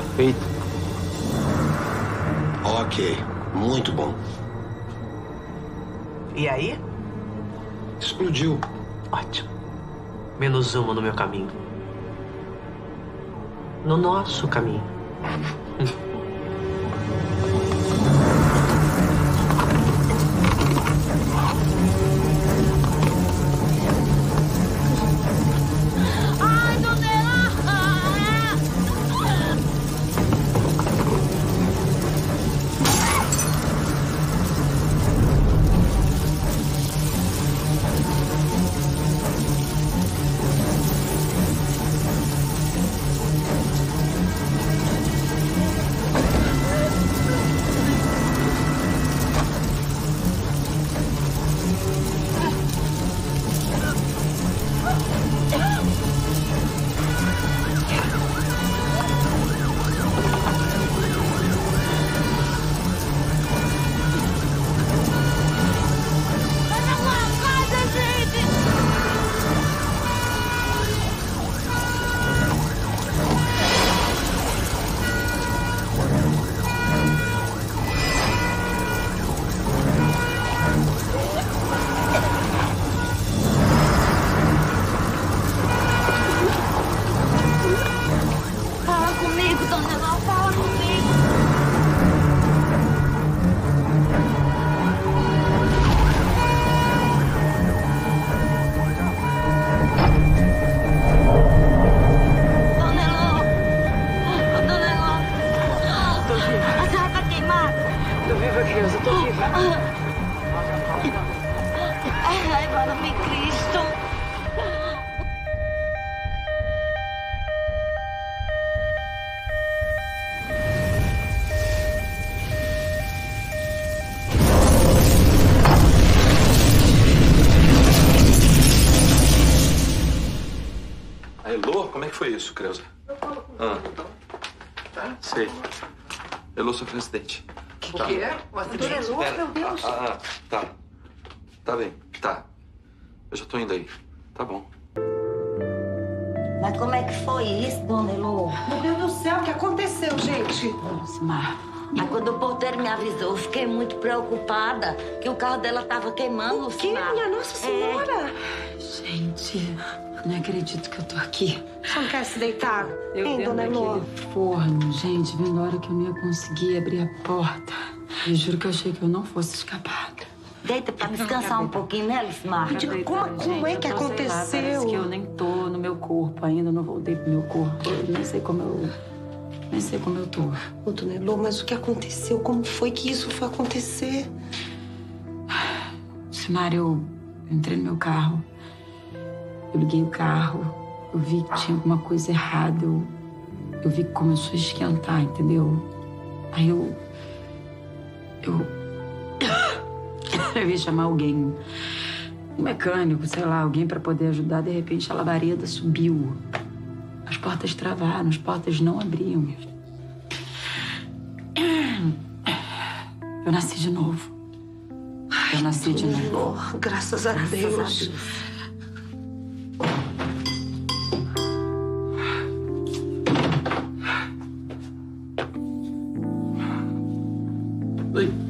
Tá feito. Ok, muito bom. E aí? Explodiu. Ótimo. Menos uma no meu caminho. No nosso caminho. Elô? Como é que foi isso, Creuza? Sei. Elô, sou presidente. O quê? O acidente? Meu Deus. Tá. Tá bem, tá. Eu já tô indo aí. Tá bom. Mas como é que foi isso, dona Elô? Meu Deus do céu, o que aconteceu, gente? Lucimar, mas quando o porteiro me avisou, eu fiquei muito preocupada que o carro dela tava queimando, O quê, Lucimar. minha Nossa Senhora? Gente, não acredito que eu tô aqui. Você não quer se deitar? Eu Hein, dentro dona Elô? daquele forno, gente, vendo a hora que eu não ia conseguir abrir a porta. Eu juro que eu achei que eu não fosse escapar. Deita pra descansar um pouquinho, né, Lucimar? Como é que aconteceu? Parece que eu nem tô no meu corpo ainda, não voltei pro meu corpo. Eu nem sei como eu tô. Ô, dona Elô, mas o que aconteceu? Como foi que isso foi acontecer? Lucimar, eu entrei no meu carro. Eu liguei o carro. Eu vi que tinha alguma coisa errada. Eu vi que começou a esquentar, entendeu? Aí eu ia chamar alguém, um mecânico, sei lá, alguém para poder ajudar. De repente, a labareda subiu. As portas travaram, as portas não abriam. Eu nasci de novo. Eu nasci de novo. Graças a Deus. Oi.